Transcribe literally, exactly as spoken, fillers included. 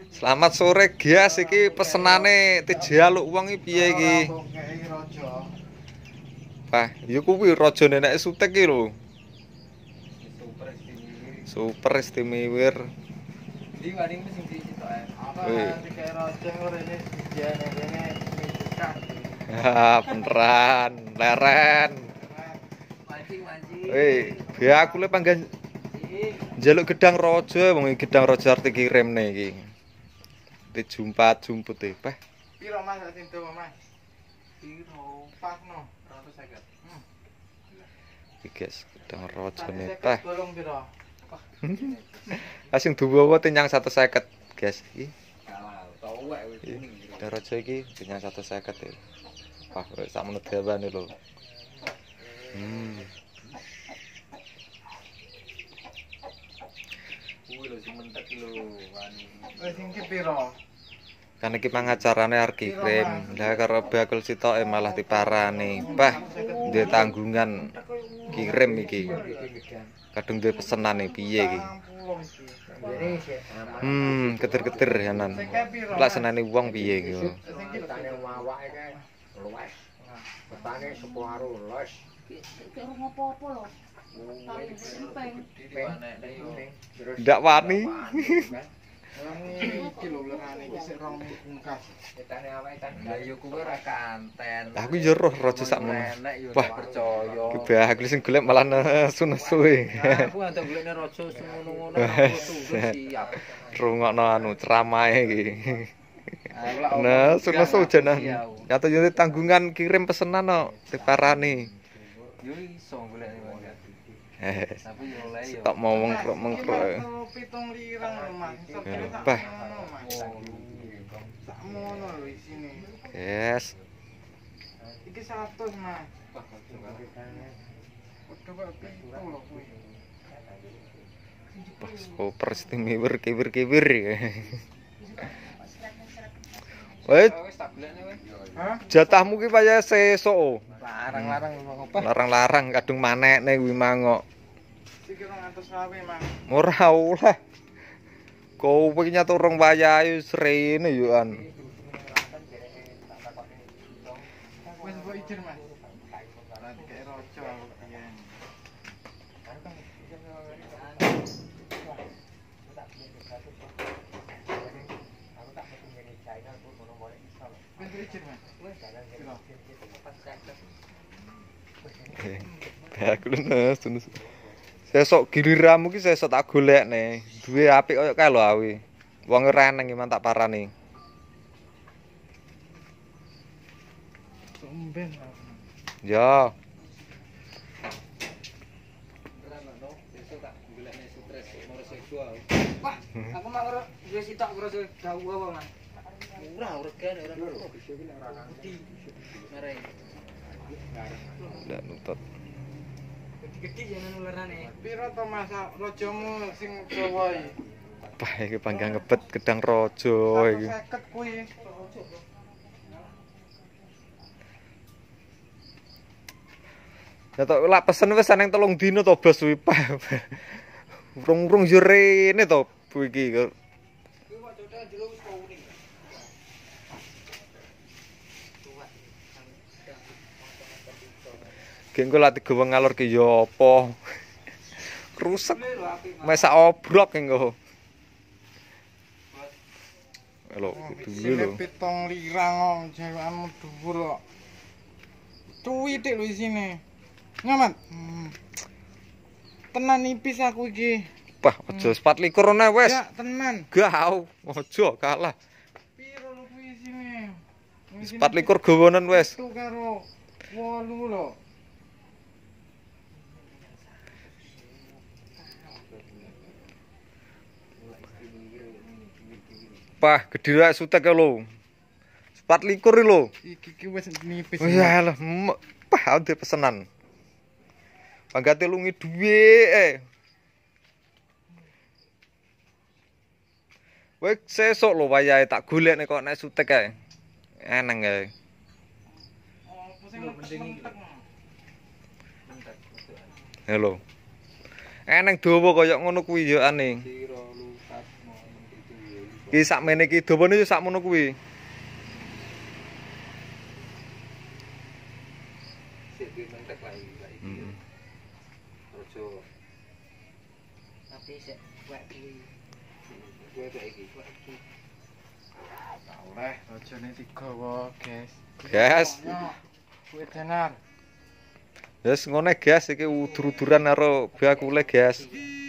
Selamat sore, Gias. Iki pesenane dijaluk wong iki piye iki? Wah, ya kuwi raja nenek sutek iki lho. Super istimewa. Di wani sing dicitoke. Wih. Kayak raja ngene dijane kene mikak. Ha, beneran, leren. Mancing-mancing. Wih, ya aku le panggan njaluk gedang raja, wong iki gedang raja arep dikirimne iki. Dijumpat-jumput e, Pak. Piro Mas sing dawa Mas? Piro? Pasno seratus lima puluh. Hmm. Iki guys, gedang rajane, Pak. Tolong piro? Asing duwa tinyang seratus lima puluh, guys. Iki. Kalau towek wis kuning. Gedang raja iki tinyang seratus lima puluh. Wah, sak menut dawane lho. Hmm. Kuwi lho sing mentek lho wani. Wis sing ki piro? Kan iki pangacarane arep kirim. Lah karo bakul sitoke malah diparani. Bah, duwe tanggungan kirim iki. Kadung duwe pesenane piye iki? Hmm, ketir-ketir yanan. Lak senane wong piye iki? Petane awake kae luwes. Petane separuh luwes. Kayak ora apa-apa lho. Paling penting. Ndak wani. Iki lho lerane iki sik rong mungkas. Petane awake tan. Lah yo kuwi ora kanten. Aku yo roh raja sakmono. Wah, percaya. Ki bagus sing golek malah nesu-nesu e. Aku antuk golekne raja ngono-ngono aku siap. Rungokno anu ceramahe iki. Nah, nesu-nesu jenah. Nyata yo tanggungan kirim pesenan no diparani. Yo iso golekne wae. Eh, Tapi yo oleh yo. tak mau mengkrok-mengkrok. Pitung lirang Mas. Bah. Sakmono lho isine. Yes. Iki seratus Mas. Padha kok pitung lho kuwi. Super istimewa kibir-kibir. Wes, Wis tak golekne wis. Hah? jatahmu ki paya sesuk. Larang-larang ngapa? Larang-larang kadung manekne kuwi mangok. Iki rong atus selawe Mas. Ora oleh. Kowe iki nyatu rong wayahe srene yo an. Wis mbok ijin Mas. Nanti kayak rojo aku biyen. Wis mbok ijin Mas. Aku nes tunus. Sesuk giliramu ki sesuk tak golekne. Duwe apik koyo kae lho awi. Wong reneng iki tak parani. Tumben. Ya. Wah, aku mak ora wis sitok karo dawa apa Mas. Ora regane ora ora. Gede. Mereng. Ndak nutut. Gede-gede jeneng ulerane. Piro to Mas rajamu sing dawa iki? Pah iki panggang ngebet gedang raja iki. seratus lima puluh kuwi. Ya tok lak pesen wis nang telung dino to bos kuwi. Urung-urung yo rene to bu iki. Kuwi kok total jero wis kuning. Gengko lak digawa ngalor ki yo apa. Rusak. Mesak obrok engko. Halo, dulu lho. Pitung lirang jawaanmu dhuwur kok. Cuwitik lho isine. Nyaman. Hmm. Tenan nipis aku iki. Pah, aja sepat likur ne wis. Ya, tenan. Gau, aja kalah. Piro lho kuwi isine? Sepat likur gawonen wis. Itu karo wolu lho. Pah, gedhe rek sutek lho. Sepat likur lho. Iki ki wis nipis. Oh ya lah, pah ade pesenan. Panggate lungi duwe eh. Wek sesuk lho wayahe tak golekne kok nek sutek kae. Eneng kae. Oh, sing mentek. Halo. Eneng dawa kaya ngono kuwi yo ane. Ki sakmene ki dawane yo sakmono kuwi. Sik ki mentek lagi saiki. Heeh. Ojo. Tapi sik kuwek kuwi. Kuwi kayak iki, kuwek iki. Oleh rajane digawa, guys. Gas. Kuwi tenar. Wis ngene gas iki udur-uduran karo bakule gas.